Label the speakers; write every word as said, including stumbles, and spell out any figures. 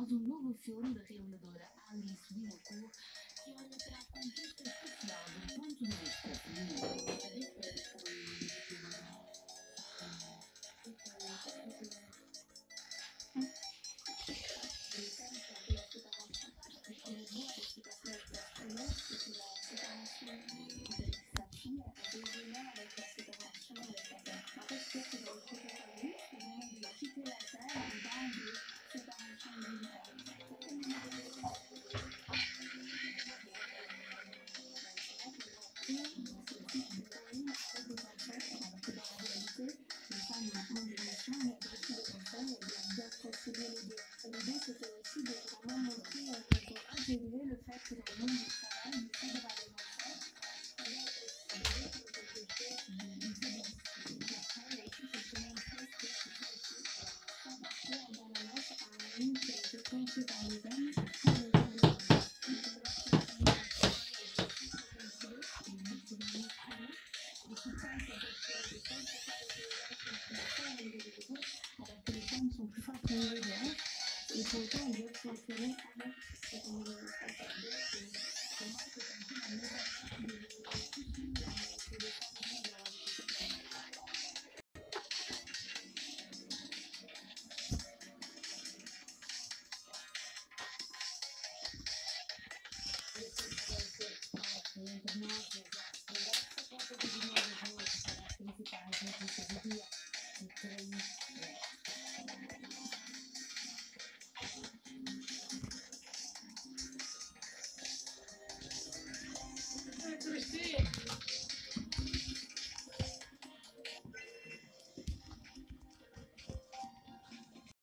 Speaker 1: após um novo filme da realizadora A I três vinte e um, que olha para a conquista social do ponto de vista feminino. L'idée, c'était aussi de vraiment montrer qu'ils ont intégré le fait que dans le monde du travail, le fait d'avoir des enfants, ça va être quelque chose d'une sécurité. Après, il y a aussi cette même chose que c'est ça aussi. Sans partir dans la note à un ligne qui a été conçue par les hommes pour les hommes des femmes. Il faut voir que c'est une alors que les femmes sont plus fortes que les hommes, et pour autant elles doivent s'entraîner avec